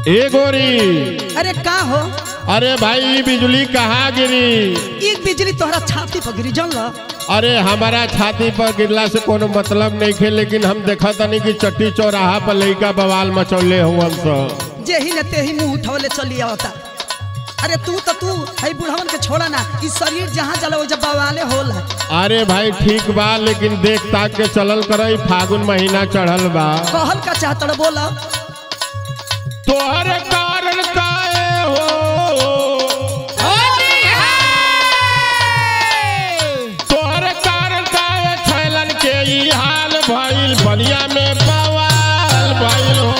ए गोरी। अरे का हो? अरे भाई बिजली कहाँ गिरी? एक बिजली तोहरा छाती पर गिरी जल। अरे हमारा छाती पर गिरला से कोनो मतलब नहीं खे, लेकिन हम देखा तनी कि चट्टी चौराहा पर लइका बवाल मचौले हुआ सब। जेही ने तेही मुंह उठौले चली आवता। अरे तू है बुढ़वन के छोड़ा ना, इस शरीर जहाँ जला वो जब बवाले होला। अरे भाई ठीक बा, लेकिन देख ताक के चलल करई, फागुन महीना चढ़ल बा। कहल का चाहत बोला। तोहरे कारण काहे हो, तोहरे कारण काहे छैलन के ई हाल भइल, बलिया में बवाल भइल हो।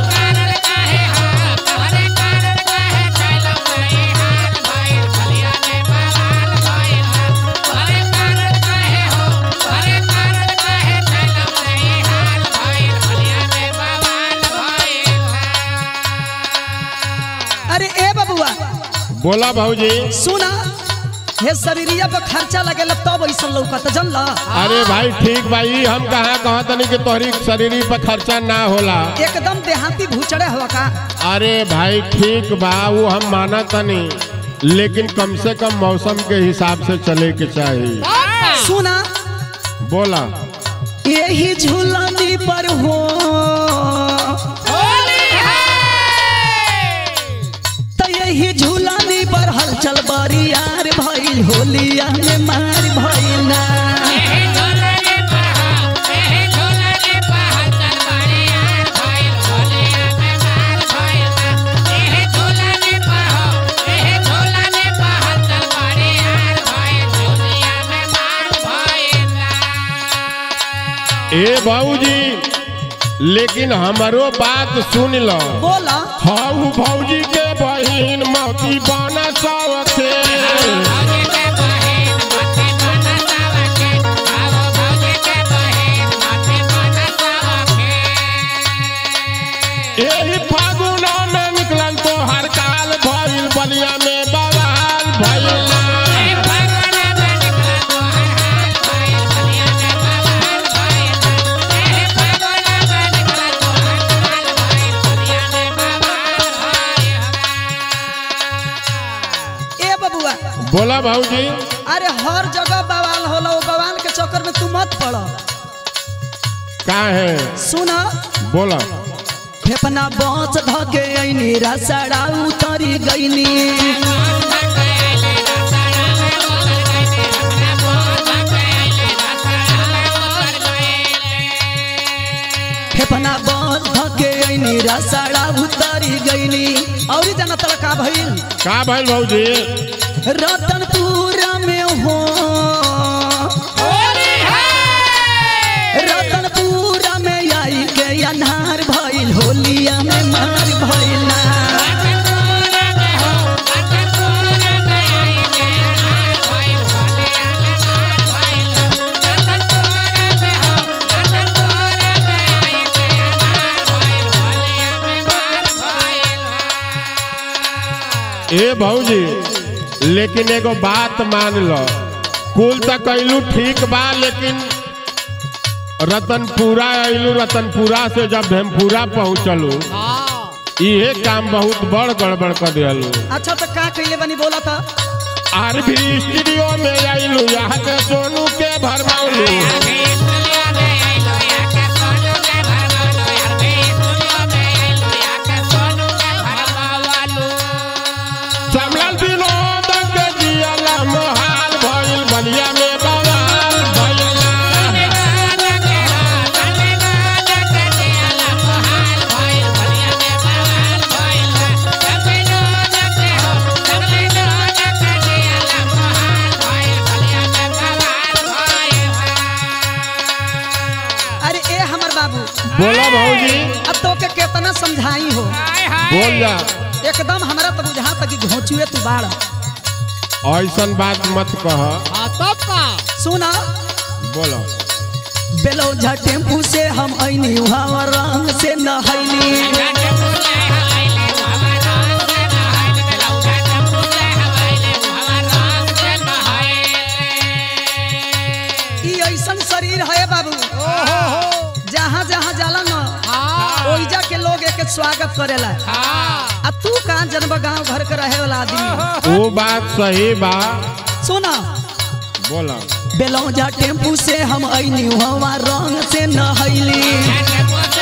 बोला भाऊजी। सुना, हे शरीरिया पर खर्चा लगेला तब ऐसा लौकत जनला। अरे भाई ठीक भाई, हम कहाँ कहत नहीं कि तोहरी शरीरी पर खर्चा ना होला। एकदम देहाती भूचड़े हुआ का। अरे भाई ठीक बा, वो हम माना तनी, लेकिन कम से कम मौसम के हिसाब से चले के चाहिए। सुना, बोला। यही झूलनी पर हो यही झूलानी पर हलचल बरियार भइल, होलिया में मार भइल ना। ए बाबूजी, लेकिन हमारो बात सुन लो। बोला। हाउ भौजी के बहिन मौती बना सवखे, एही फागुना में निकलन तो हर काल भइल, बलिया में बवाल भइल। बोला भाऊजी। अरे हर जगह बवाल होला, वो बवाल के चक्कर में तू मत पड़। का है? सुना। बोला। फेफना बच धके आईनी, रसड़ा उतरी गईनी, फेफना बच धके आईनी, रसड़ा उतरी गईनी। और जाना तला का भइल? का भइल भाऊजी? रतनपुर में हो, रतनपुर में आई के अन्हार भइल, होलिया में मार भइल ना। ए भाऊजी, लेकिन एगो बात मान लो, कुल तक कैलू ठीक बा, लेकिन रतनपुरा आइलू, रतनपुरा से जब भेमपुरा पहुँचलू, इहे काम बहुत बड़ गड़बड़ कर दिलू। अच्छा तो का कैले बनी बोला था? आरबी स्टूडियो में आइलू, यहाँ के सोनू के भरमाउलू, बोला भाऊजी। अब तो के कितना समझाई हो? बोल जा। एकदम हमरा तो बुझा तक घोचुए तू बाड़। ऐसन बात मत कह। तब का सुना। बोलो। बेलौजा टेम्पू से हम आईनी, वहाँ रंग से नहैनी, ऐसन शरीर है बाबू, जहाँ जहाँ जाला न ओइजा के लोग एक के स्वागत करेला। आ तू कहाँ जन्म गांव घर के रहे वाला आदमी। वो बात सही बा। सुना बोला बेलौजा टेम्पू से हम अइनी हवा रंग से नहैली।